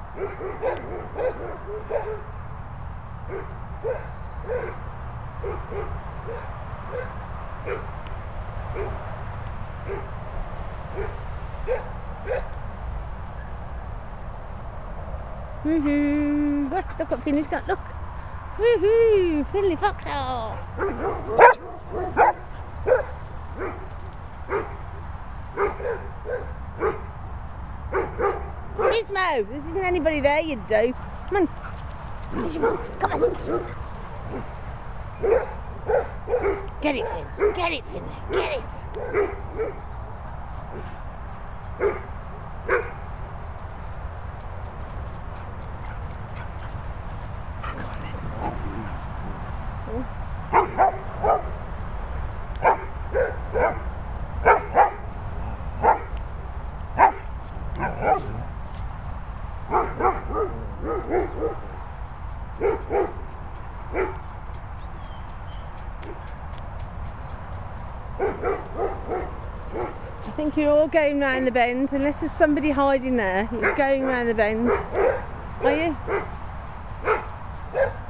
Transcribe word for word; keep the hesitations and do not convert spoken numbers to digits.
Woohoo! Look, look what Finlay's got, look! Woohoo! Finlay Foxhole! Gizmo! There isn't anybody there, you do. Come on! Gizmo, come on! Get it, Finn! Get it, Finlay! Get it! I think you're all going round the bend, unless there's somebody hiding there. You're going round the bend, are you?